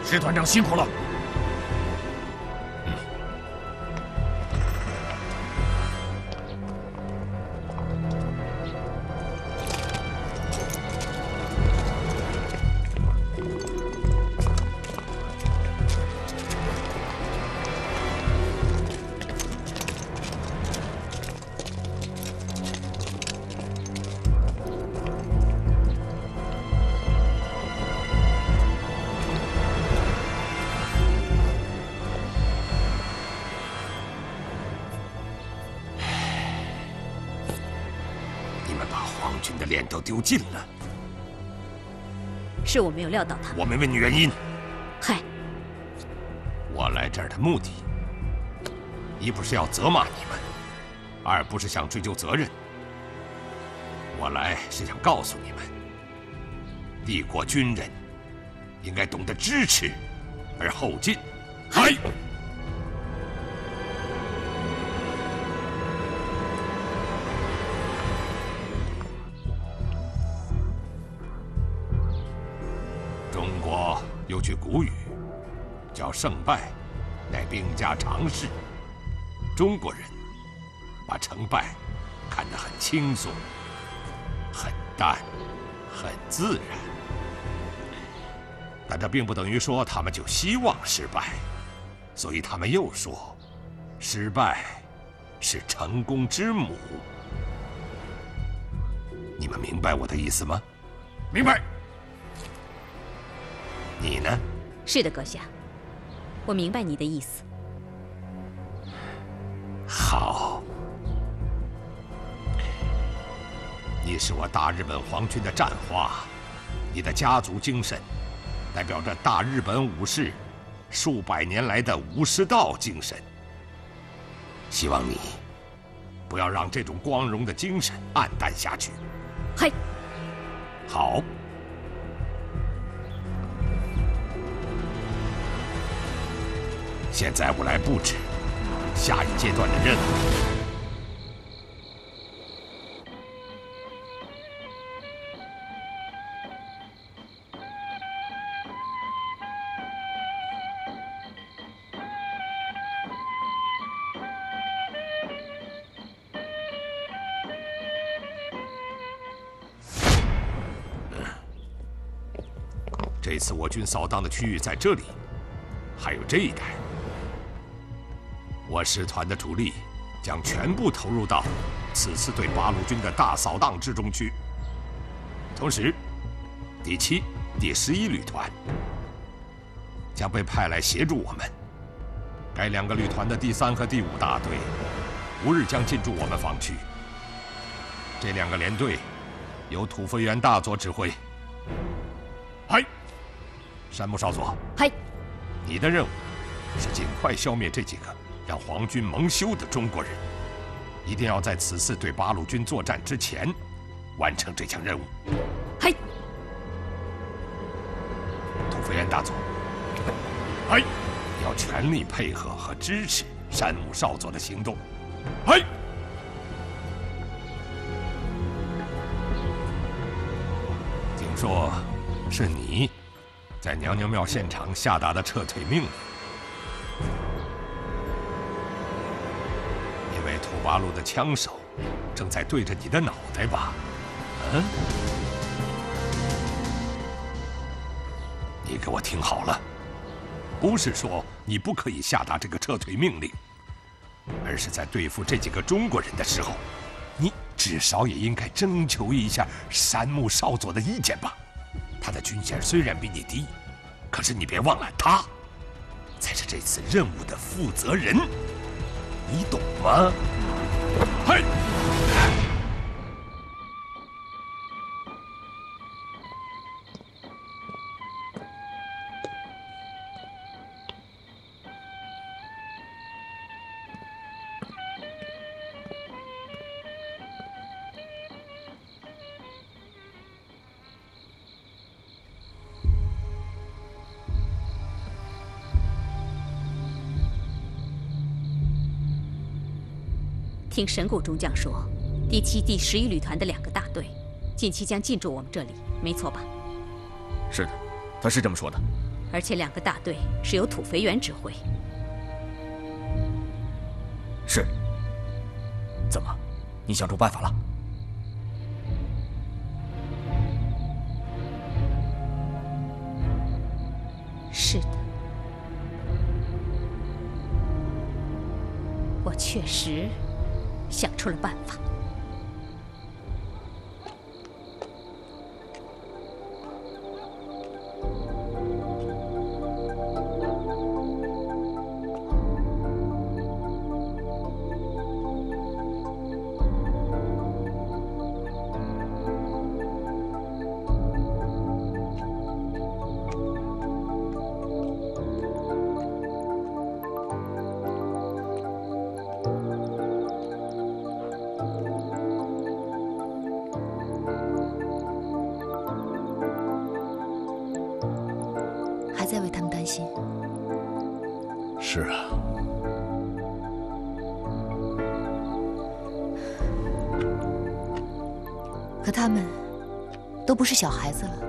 石团长辛苦了。 脸都丢尽了， 是我没有料到他。 我没问你原因。 嗨， 我来这儿的目的，一不是要责骂你们，二不是想追究责任。我来是想告诉你们，帝国军人应该懂得支持而后进。 嗨。 有句古语，叫“胜败乃兵家常事”。中国人把成败看得很轻松、很淡、很自然，但这并不等于说他们就希望失败，所以他们又说，失败是成功之母。你们明白我的意思吗？ 明白。 你呢？ 是的，阁下，我明白你的意思。 好，你是我大日本皇军的战花，你的家族精神代表着大日本武士数百年来的武士道精神。希望你不要让这种光荣的精神黯淡下去。 嗨， 好。现在我来布置下一阶段的任务。这次我军扫荡的区域在这里，还有这一带。我师团的主力将全部投入到此次对八路军的大扫荡之中去。同时，第7、第11旅团将被派来协助我们。该2个旅团的第3和第5大队5日将进驻我们防区。这2个连队由土肥原大佐指挥。 嗨， 山木少佐。 嗨， 你的任务是尽快消灭这几个让皇军蒙羞的中国人，一定要在此次对八路军作战之前完成这项任务。 嗨， 土肥原大佐。 嗨， 你要全力配合和支持山木少佐的行动。 嗨。 听说是你在娘娘庙现场下达的撤退命令。土八路的枪手正在对着你的脑袋吧？嗯？你给我听好了，不是说你不可以下达这个撤退命令，而是在对付这几个中国人的时候，你至少也应该征求一下山木少佐的意见吧。他的军衔虽然比你低，可是你别忘了，他才是这次任务的负责人。你懂吗？ 嗨！ 听神谷中将说，第7、第11旅团的2个大队近期将进驻我们这里，没错吧？ 是的，他是这么说的。 而且2个大队是由土肥原指挥。 是。怎么，你想出办法了？ 是的，我确实想出了办法。 还在为他们担心。 是啊， 可他们都不是小孩子了。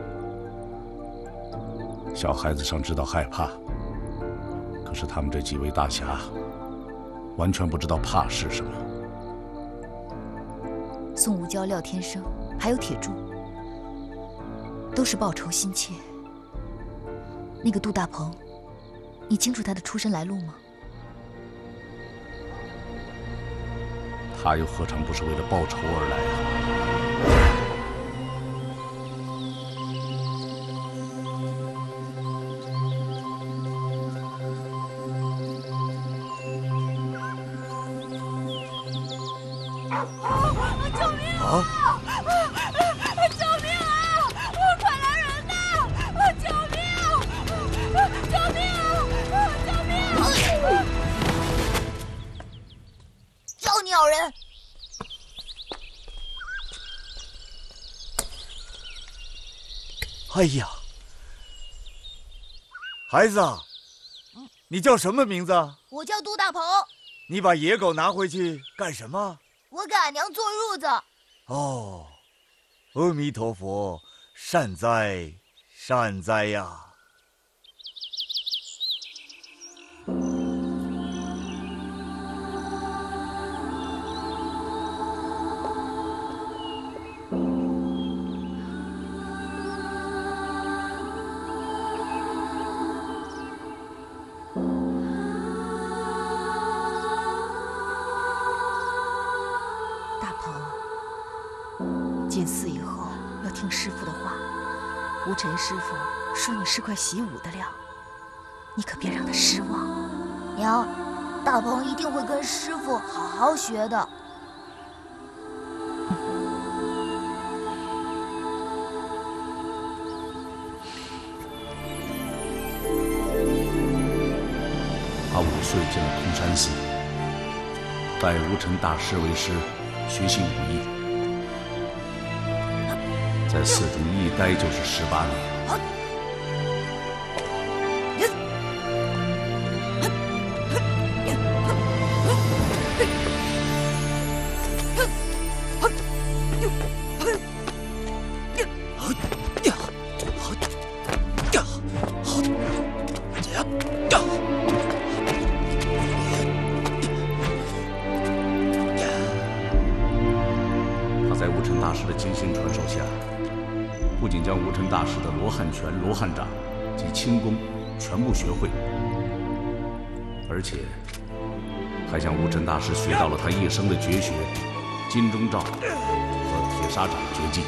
小孩子上知道害怕，可是他们这几位大侠完全不知道怕是什么。 宋武娇、廖天生，还有铁柱，都是报仇心切。那个杜大鹏，你清楚他的出身来路吗？ 他又何尝不是为了报仇而来啊？ 救命啊！救命啊！快来人呐！救命！救命！救命！ 妖鸟人！ 哎呀，孩子，你叫什么名字？ 我叫杜大鹏。 你把野狗拿回去干什么？ 我给俺娘做褥子。 哦，阿弥陀佛，善哉，善哉呀！ 进寺以后要听师傅的话。吴尘师傅说你是块习武的料，你可别让他失望。娘，大鹏一定会跟师傅好好学的。 他5岁进了空山寺，拜吴尘大师为师，学习武艺。在寺中一待就是18年。他在吴尘大师的精心传授下，不仅将吴尘大师的罗汉拳、罗汉掌及轻功全部学会，而且还向吴尘大师学到了他一生的绝学金钟罩和铁砂掌绝技。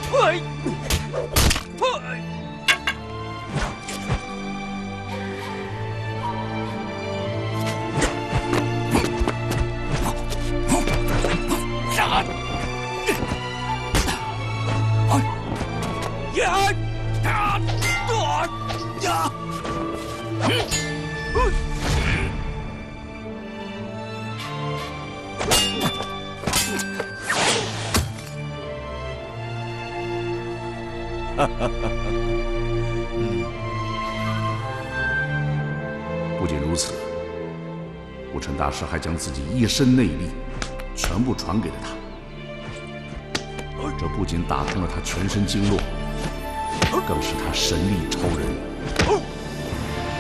不仅如此，吴尘大师还将自己一身内力全部传给了他，这不仅打通了他全身经络，更使他神力超人。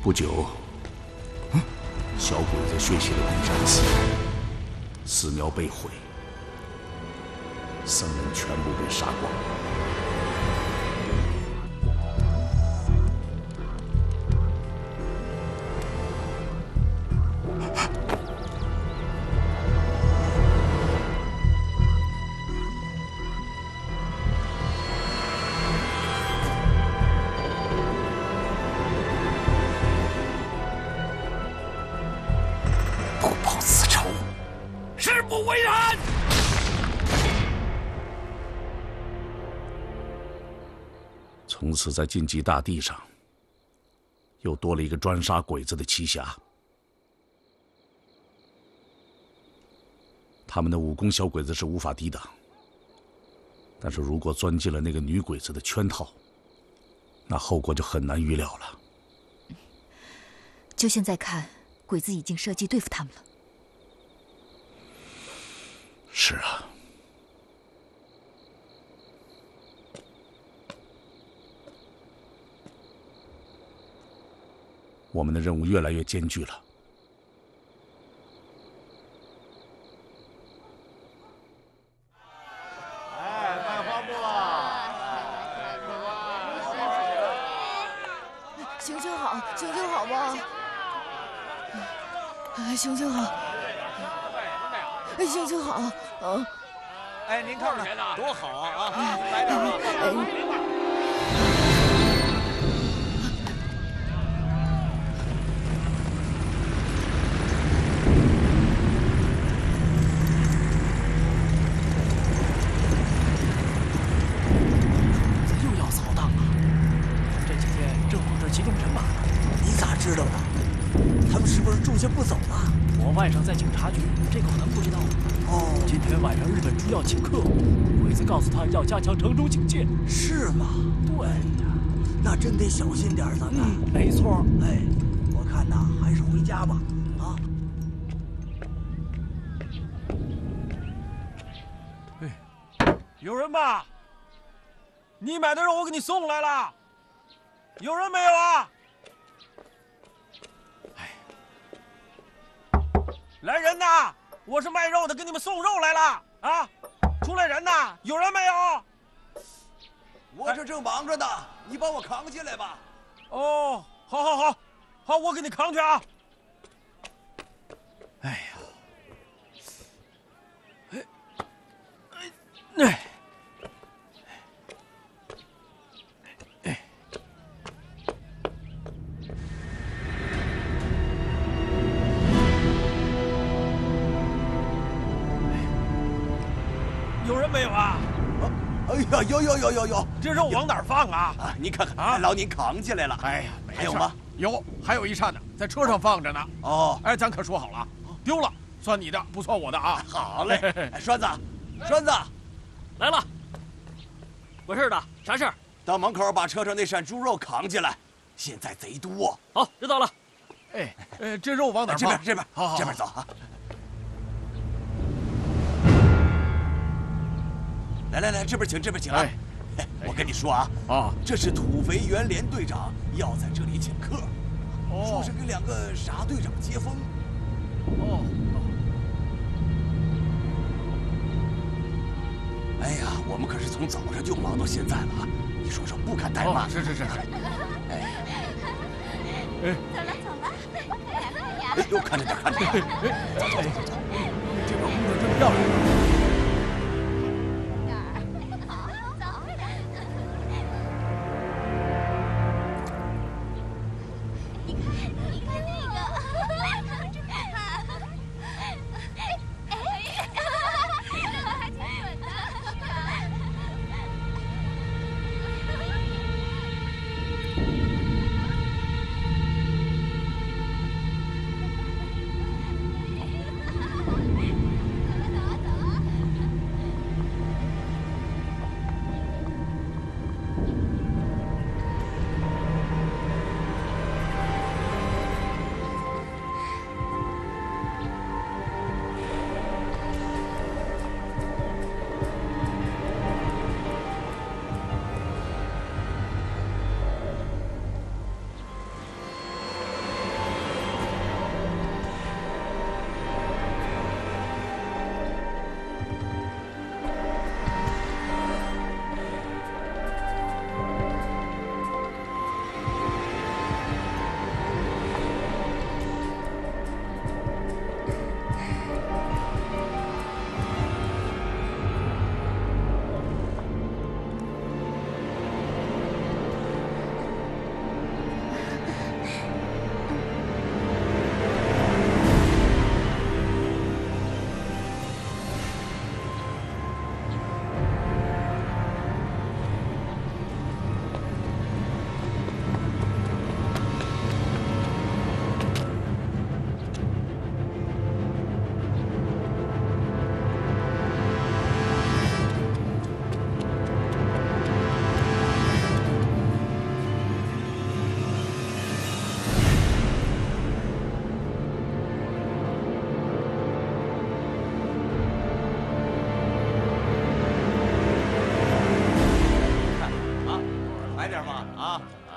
不久，小鬼子血洗了古山寺，寺庙被毁，僧人全部被杀光。 不为然。 从此，在晋级大地上，又多了一个专杀鬼子的奇侠。他们的武功，小鬼子是无法抵挡。但是如果钻进了那个女鬼子的圈套，那后果就很难预料了。 就现在看，鬼子已经设计对付他们了。 是啊。我们的任务越来越艰巨了。 哎，卖花布啊！ 行行好，行行好吧。行行好。行行好。 哎，您看看多好啊！来点啊！ 知道的，他们是不是住下不走了？ 我外甥在警察局，这可能不知道。 哦， 今天晚上日本猪要请客，鬼子告诉他要加强城中警戒。 是吗？ 对呀， 那真得小心点咱们。 没错。 哎，我看呐，还是回家吧。啊。 哎，有人吗？你买的肉我给你送来了，有人没有啊？来人呐！我是卖肉的，给你们送肉来了啊！出来人呐！有人没有？ 我这正忙着呢，你帮我扛进来吧。 哦，好，我给你扛去啊！哎呀，哎。有人没有啊？ 哎呀，有！ 这肉往哪儿放啊？ 啊，您看看，啊，劳您扛起来了。 哎呀，没事。 还有吗？ 有，还有一扇呢，在车上放着呢。 哦， 哎，咱可说好了，丢了算你的，不算我的啊。 好嘞，哎，栓子， 来了。有事的，啥事儿？ 到门口把车上那扇猪肉扛进来，现在贼多。 好，知道了。 哎，这肉往哪儿放？ 这边， 好， 这边走啊。来，这边请啊！哎，我跟你说啊，这是土肥原连队长要在这里请客，说是跟2个傻队长接风。 哦。 哎呀，我们可是从早上就忙到现在了啊！你说不敢怠慢。 是。 哎， 走了， 哎呦，看着点。走。 这个姑娘真漂亮。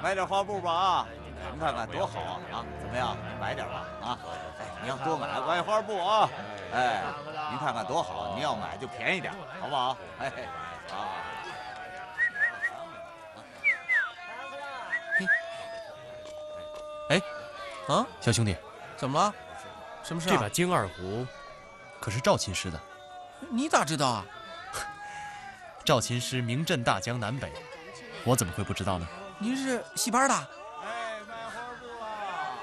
买点花布吧啊！您看看多好啊啊！怎么样？买点吧啊！哎，你要多买买花布啊！哎，您看看多好，您要买就便宜点，好不好？哎啊！ 哎， 啊， 小兄弟， 怎么了？什么事啊？ 这把京二胡可是赵琴师的。 你咋知道啊？ 赵琴师名震大江南北，我怎么会不知道呢？ 您是戏班的？ 哎，卖花布啊！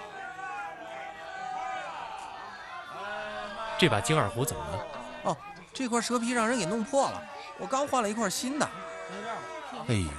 这把京二胡怎么了？ 哦，这块蛇皮让人给弄破了，我刚换了一块新的。 哎呦，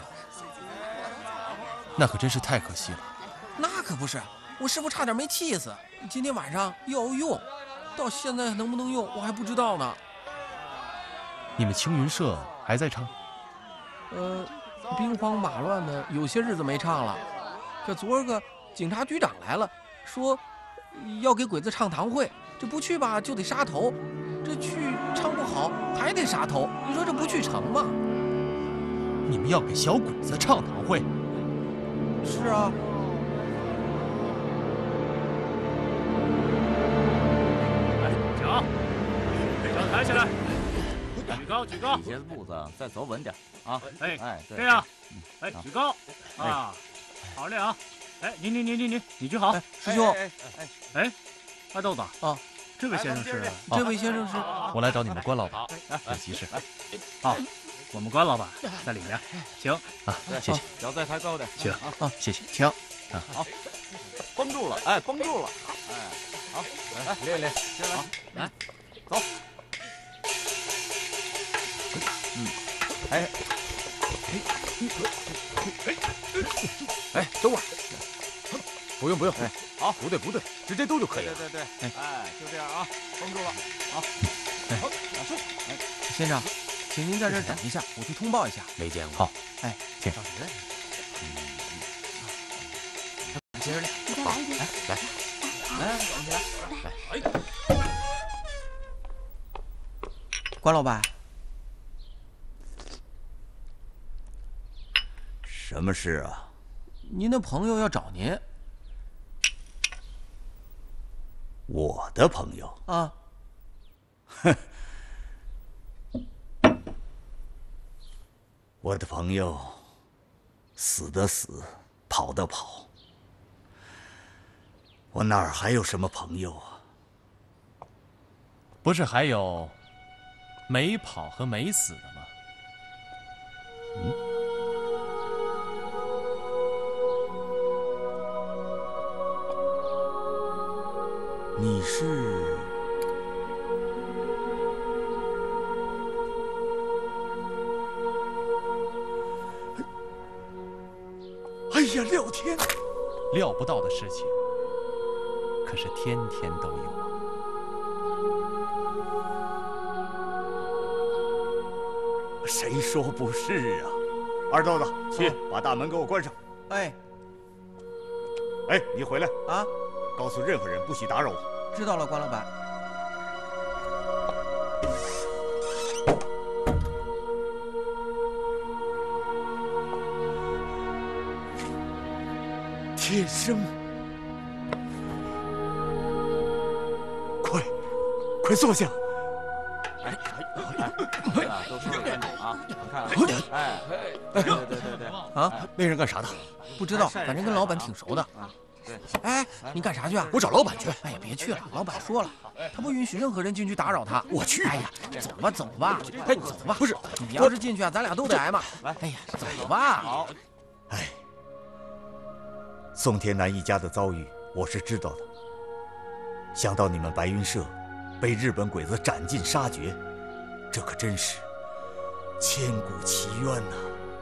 那可真是太可惜了。 那可不是，我师傅差点没气死。今天晚上又要用，到现在能不能用我还不知道呢。 你们青云社还在唱？ 兵荒马乱的，有些日子没唱了。可昨儿个警察局长来了，说要给鬼子唱堂会，这不去吧就得杀头，这去唱不好还得杀头，你说这不去成吗？ 你们要给小鬼子唱堂会？ 是啊。 脚抬起来，举高，举高。 你鞋子步子再走稳点啊！ 哎，这样，哎，举高啊，好嘞啊！哎，你举好。 师兄， 哎，大豆子啊， 这位先生是？ 这位先生是？ 我来找你们关老板，有急事。 好，我们关老板在里面，请啊，谢谢。 脚再抬高点， 请啊， 谢谢， 请啊， 好，绷住了，哎，绷住了，哎，好，来练练，进来，来，走。哎， 哎，等会儿，不用， 哎，好， 不对，直接兜就可以了。 对，哎，就这样啊，绷住了，好，好， 先生，请您在这儿等一下，我去通报一下。 没见过。好， 哎， 请。 接着练， 你再来一遍。 来，站起来，来。关老板。 什么事啊？ 您的朋友要找您。 我的朋友啊？ 哼，我的朋友死的死，跑的跑，我哪儿还有什么朋友啊？ 不是还有没跑和没死的吗？ 你是？哎呀，廖天！ 料不到的事情，可是天天都有啊。 谁说不是啊？二豆子，去把大门给我关上。 哎， 哎，你回来啊！ 告诉任何人不许打扰我。 知道了，关老板。 天生，快坐下。哎，都收拾干净啊！看，哎，对啊， 那人干啥的？ 不知道，反正跟老板挺熟的。 对， 哎，你干啥去啊？ 我找老板去。 哎呀，别去了，老板说了，他不允许任何人进去打扰他。 我去。 哎呀，走吧， 哎， 走吧。 不是， 你要是进去啊，咱俩都得挨骂。 来， 哎呀，走吧。 好。哎，宋天南一家的遭遇我是知道的。想到你们白云社被日本鬼子斩尽杀绝，这可真是千古奇冤呐。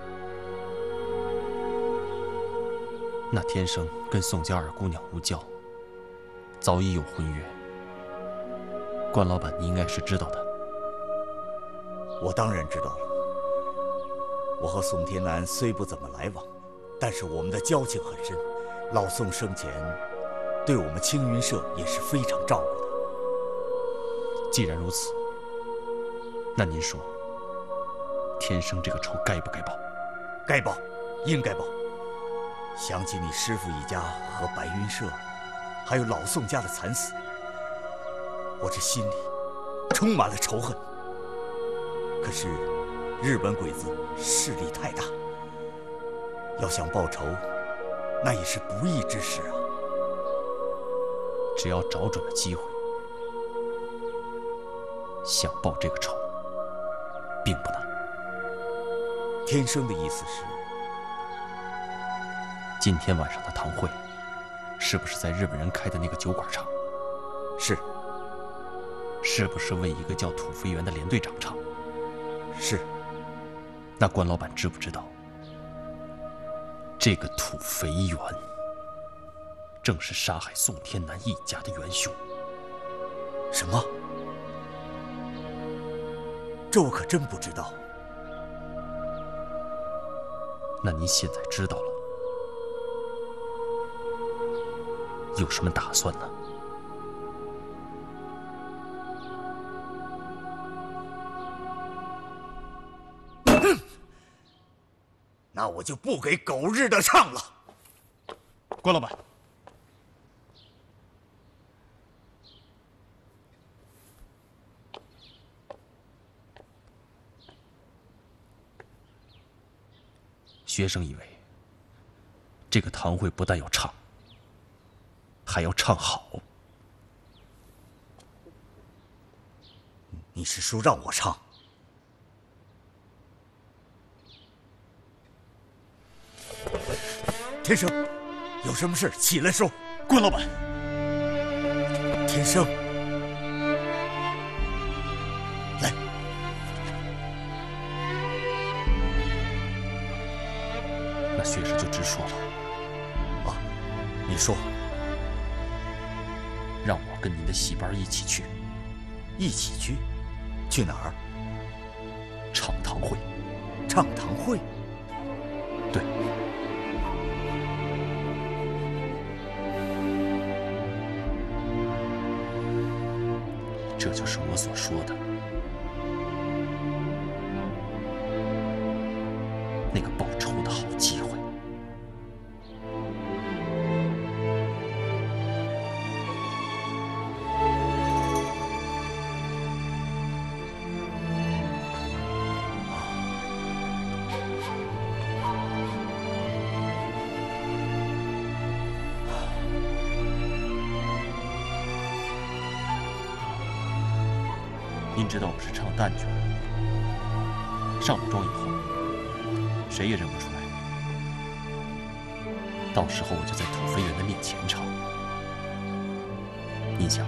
那天生跟宋家二姑娘无交，早已有婚约。关老板，你应该是知道的。 我当然知道了。我和宋天南虽不怎么来往，但是我们的交情很深。老宋生前对我们青云社也是非常照顾的。 既然如此，那您说，天生这个仇该不该报？ 该报，应该报。 想起你师父一家和白云社，还有老宋家的惨死，我这心里充满了仇恨。可是日本鬼子势力太大，要想报仇，那也是不义之事啊。 只要找准了机会，想报这个仇，并不难。 天生的意思是， 今天晚上的堂会，是不是在日本人开的那个酒馆唱？ 是。 是不是为一个叫土肥原的连队长唱？ 是。 那关老板知不知道，这个土肥原正是杀害宋天南一家的元凶？ 什么？这我可真不知道。 那您现在知道了，有什么打算呢？ 那我就不给狗日的唱了。 关老板， 学生以为，这个堂会不但要唱，还要唱好。 你是说让我唱？天生，有什么事起来说。 关老板， 天生，来。 那学士就直说了。 啊，你说。 让我跟您的戏班一起去。 一起去？去哪儿？ 唱堂会。 唱堂会？ 对。这就是我所说的那个报仇的好机会。您知道我是唱旦角，上了妆以后，谁也认不出来。到时候我就在土肥原的面前唱，您想，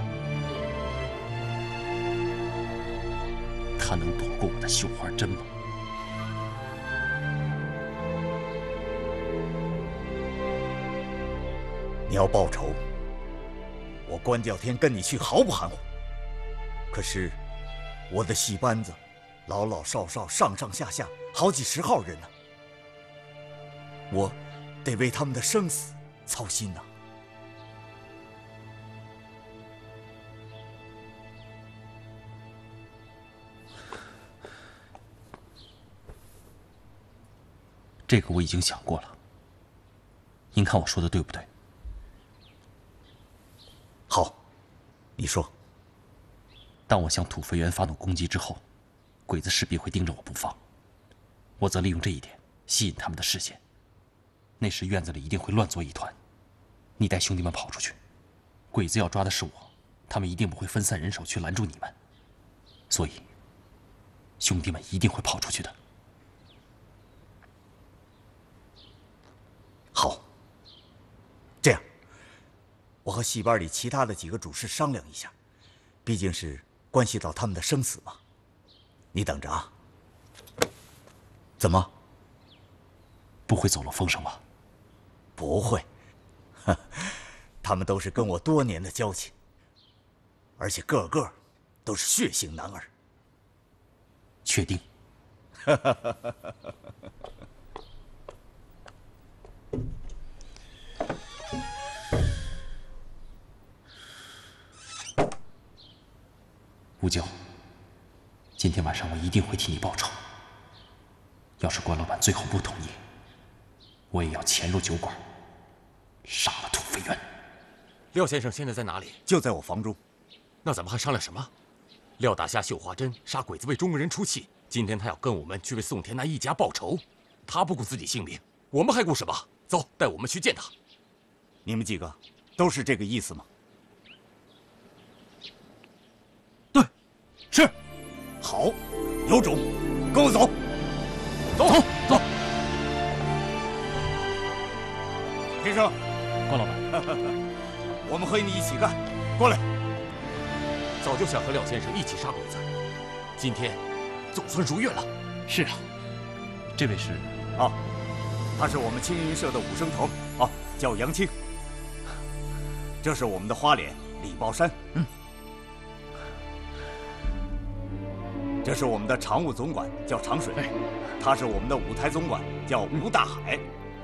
他能躲过我的绣花针吗？ 你要报仇，我关教天跟你去毫不含糊。可是。我的戏班子，老老少少、上上下下好几十号人呢，我得为他们的生死操心呐。 这个我已经想过了，您看我说的对不对？ 好，你说。 当我向土肥原发动攻击之后，鬼子势必会盯着我不放，我则利用这一点吸引他们的视线。那时院子里一定会乱作一团，你带兄弟们跑出去，鬼子要抓的是我，他们一定不会分散人手去拦住你们，所以兄弟们一定会跑出去的。 好，这样，我和戏班里其他的几个主事商量一下，毕竟是关系到他们的生死嘛。你等着啊。怎么？ 不会走漏风声吧？ 不会，他们都是跟我多年的交情，而且个个都是血性男儿。 确定？吴娇，今天晚上我一定会替你报仇。要是关老板最后不同意，我也要潜入酒馆， 杀了土肥原。 廖先生现在在哪里？ 就在我房中。 那咱们还商量什么？廖大侠绣花针杀鬼子为中国人出气，今天他要跟我们去为宋天南一家报仇，他不顾自己性命，我们还顾什么？走，带我们去见他。 你们几个都是这个意思吗？ 对， 是。好，有种，跟我走。 走走。 天生， 关老板， 我们和你一起干，过来。 早就想和廖先生一起杀鬼子，今天总算如愿了。 是啊，这位是啊，他是我们青云社的武生头啊，叫杨青。这是我们的花脸李宝山。这是我们的常务总管，叫常水。他是我们的舞台总管，叫吴大海。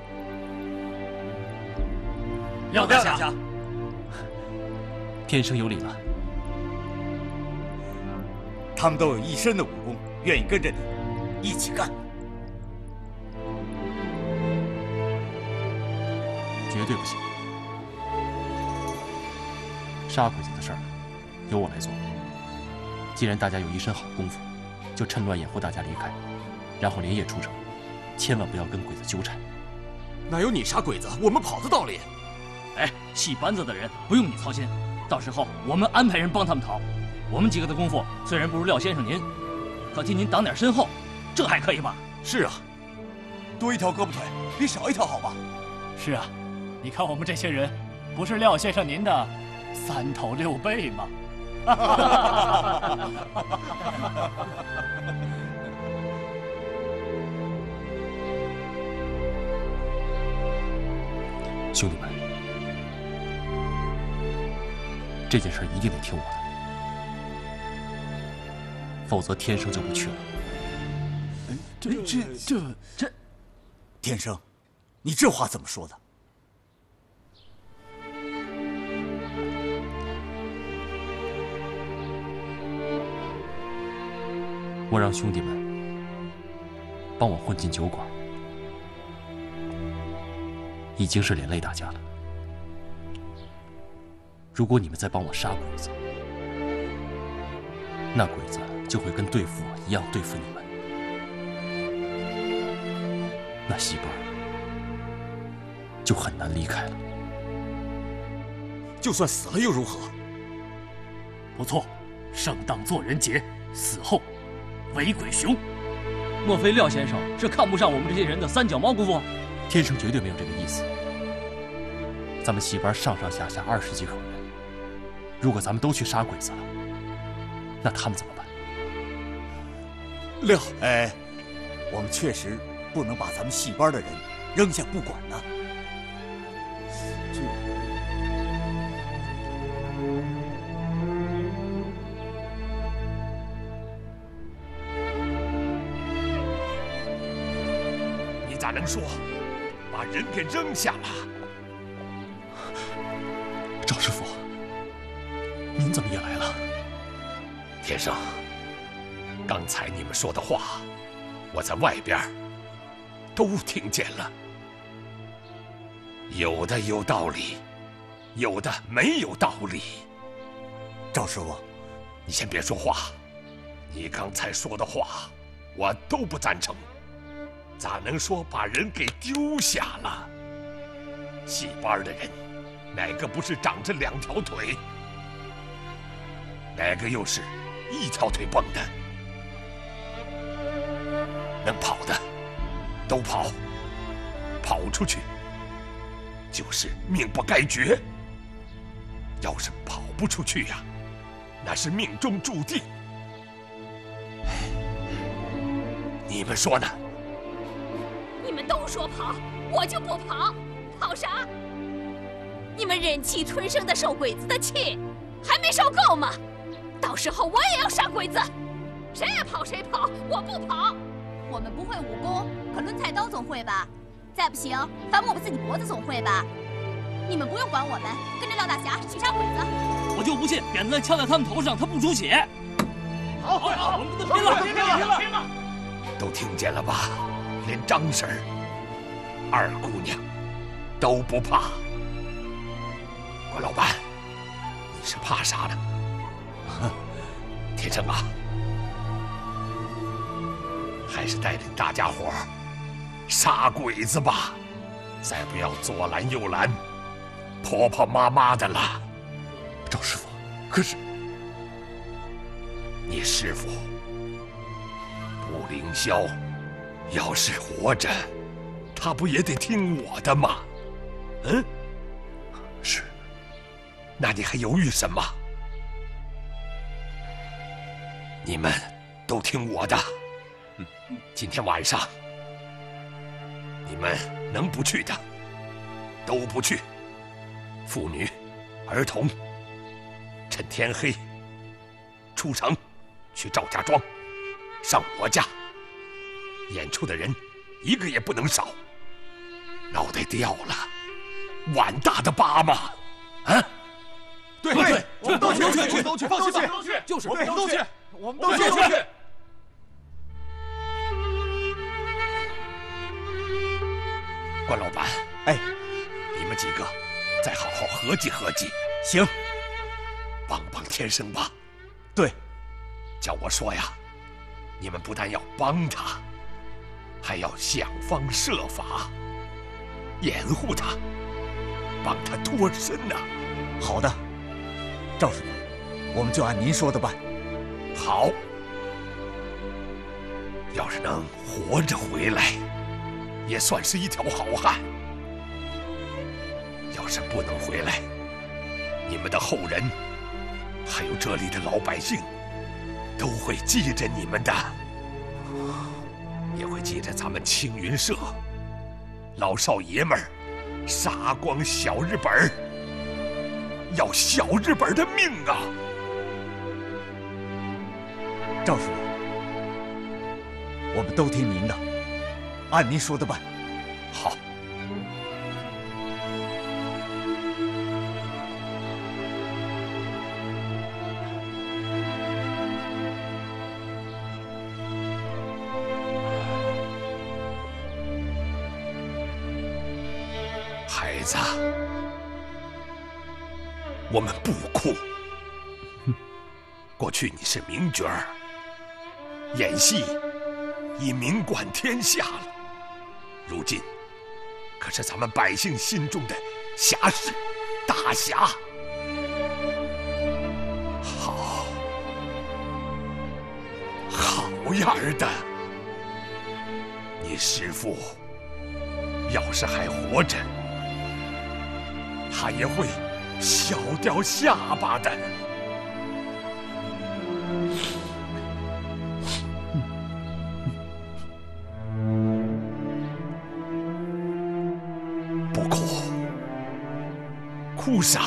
廖大侠，天生有礼了。 他们都有一身的武功，愿意跟着你一起干。 绝对不行！杀鬼子的事儿由我来做。既然大家有一身好功夫，就趁乱掩护大家离开，然后连夜出城，千万不要跟鬼子纠缠。 哪有你杀鬼子，我们跑的道理？ 哎，戏班子的人不用你操心，到时候我们安排人帮他们逃。我们几个的功夫虽然不如廖先生您，可替您挡点身后，这还可以吧？ 是啊， 多一条胳膊腿比少一条好吧？ 是啊，你看我们这些人，不是廖先生您的3头6臂吗？ 兄弟们，这件事一定得听我的，否则天生就不去了。 这，天生，你这话怎么说的？ 我让兄弟们帮我混进酒馆，已经是连累大家了。如果你们再帮我杀鬼子，那鬼子就会跟对付我一样对付你们。那戏班就很难离开了。 就算死了又如何？ 不错，生当作人杰，死后为鬼雄。莫非廖先生是看不上我们这些人的三脚猫功夫？ 天生绝对没有这个意思。咱们戏班上上下下20几口人，如果咱们都去杀鬼子了，那他们怎么办？ 廖，哎，我们确实不能把咱们戏班的人扔下不管呢。 你咋能说把人给扔下了？ 赵师傅，您怎么也来了？ 天生，刚才你们说的话，我在外边都听见了，有的有道理，有的没有道理。 赵师傅， 你先别说话，你刚才说的话，我都不赞成。咋能说把人给丢下了？戏班的人，哪个不是长着2条腿？哪个又是1条腿蹦的？能跑的都跑，跑出去就是命不该绝。要是跑不出去呀，那是命中注定。你们说呢？ 你们都说跑，我就不跑，跑啥？你们忍气吞声的受鬼子的气，还没受够吗？到时候我也要杀鬼子，谁爱跑谁跑，我不跑。 我们不会武功，可抡菜刀总会吧？再不行，反抹不自己脖子总会吧？你们不用管我们，跟着廖大侠去杀鬼子。 我就不信扁担敲在他们头上，他不出血。好，我们跟他拼了！拼了！ 都听见了吧？连张婶儿、二姑娘都不怕。 关老板，你是怕啥呢？天生啊，还是带领大家伙杀鬼子吧，再不要左拦右拦、婆婆妈妈的了。 赵师傅，可是你师傅步凌霄要是活着，他不也得听我的吗？嗯， 是。 那你还犹豫什么？你们都听我的。今天晚上，你们能不去的都不去。妇女、儿童，趁天黑出城去赵家庄，上我家。演出的人一个也不能少。脑袋掉了，碗大的疤吗？啊？ 对，我们都去，都去，放心吧，就是我们都去，我们都去。 关老板， 哎， 你们几个再好好合计合计。 行， 帮帮天生吧。 对， 叫我说呀，你们不但要帮他，还要想方设法掩护他，帮他脱身呐。 好的，赵师傅，我们就按您说的办。 好，要是能活着回来，也算是一条好汉。要是不能回来，你们的后人，还有这里的老百姓，都会记着你们的，也会记着咱们青云社老少爷们儿杀光小日本儿，要小日本的命啊！ 赵师傅，我们都听您的，按您说的办。 好。孩子，我们不哭。过去你是名角儿，演戏已名冠天下了，如今可是咱们百姓心中的侠士、大侠。好，好样儿的！你师父要是还活着，他也会笑掉下巴的。不哭，哭啥？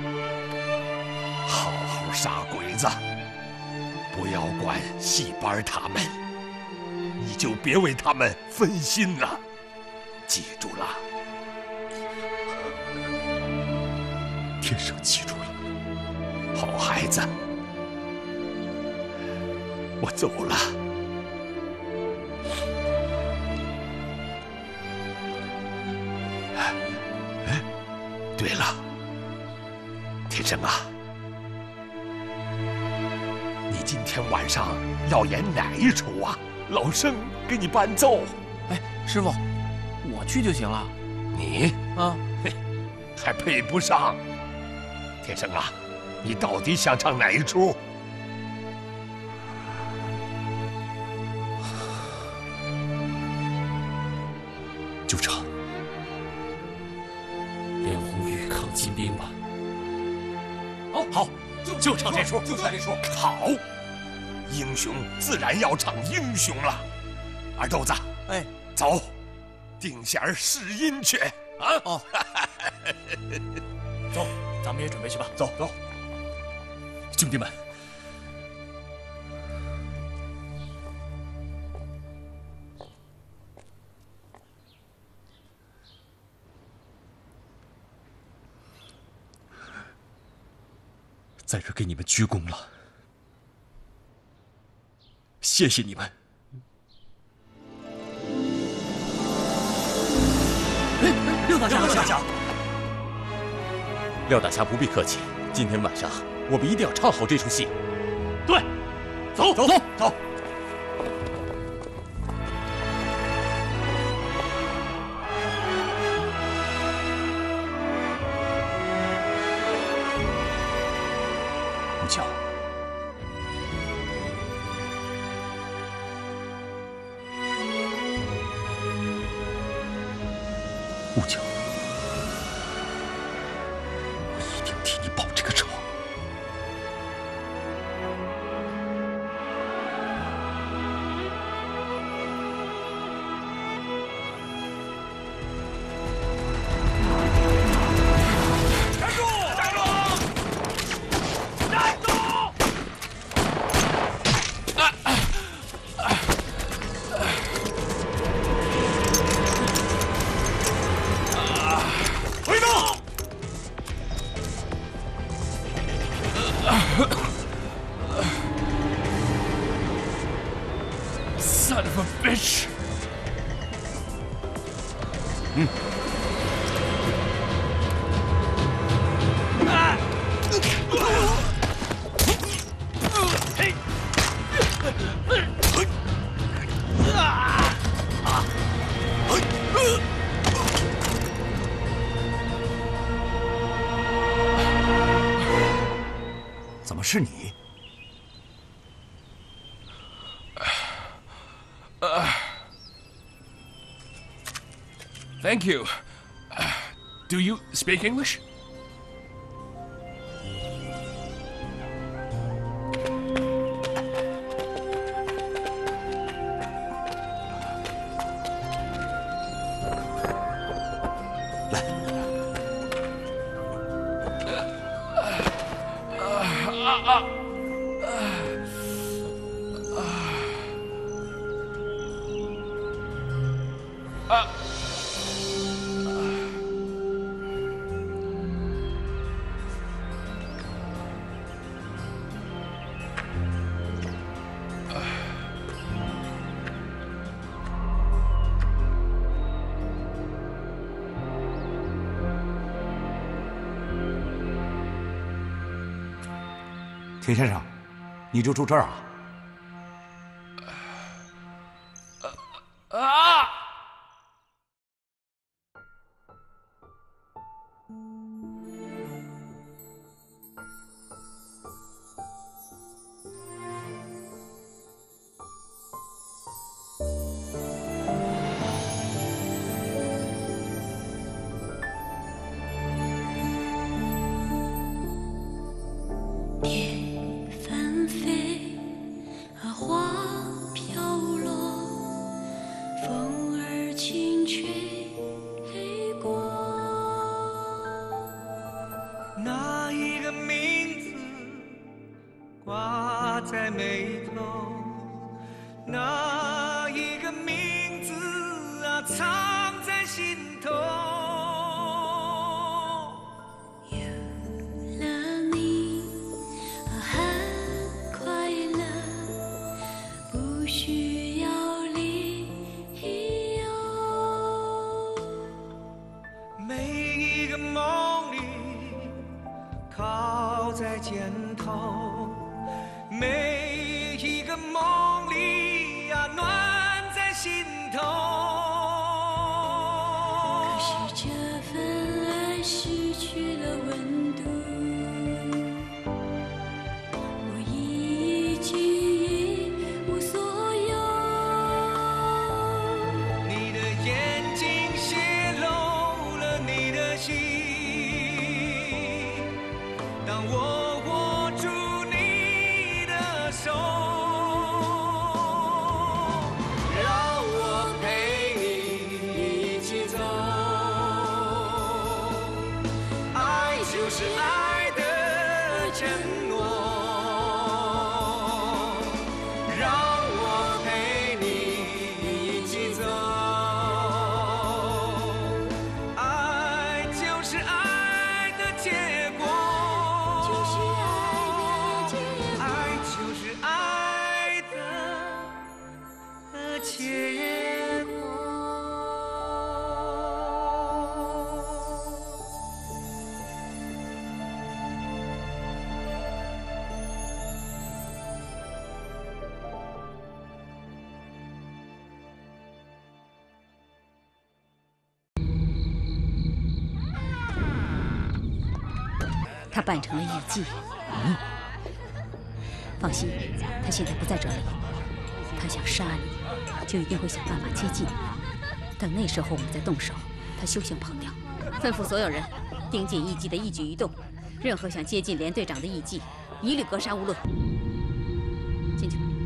好好杀鬼子，不要管戏班他们，你就别为他们分心了。记住了。 天生记住了。 好孩子，我走了。对了，天生啊，你今天晚上要演哪一出啊？老生给你伴奏。 哎，师傅，我去就行了。 你啊， 嘿，还配不上。天生啊，你到底想唱哪一出？ 就唱连红玉抗金兵吧。 好，就唱这出，就唱这出。好，英雄自然要唱英雄了。二豆子， 哎， 走，定弦试音去啊！ 哦， 走，咱们也准备去吧。 走。 兄弟们，在这给你们鞠躬了，谢谢你们。 六大侠， 廖大侠不必客气，今天晚上我们一定要唱好这出戏。 对，走走走。 吴桥，吴桥，我一定替你报这个仇。 Son of a bitch！ 怎么是你 ？Thank you. Do you speak English? 田先生，你就住这儿啊？ 让我陪他扮成了艺妓。放心，他现在不在这里。他想杀你，就一定会想办法接近你。等那时候我们再动手，他休想跑掉。吩咐所有人盯紧艺妓的一举一动，任何想接近连队长的艺妓，一律格杀勿论。进去吧。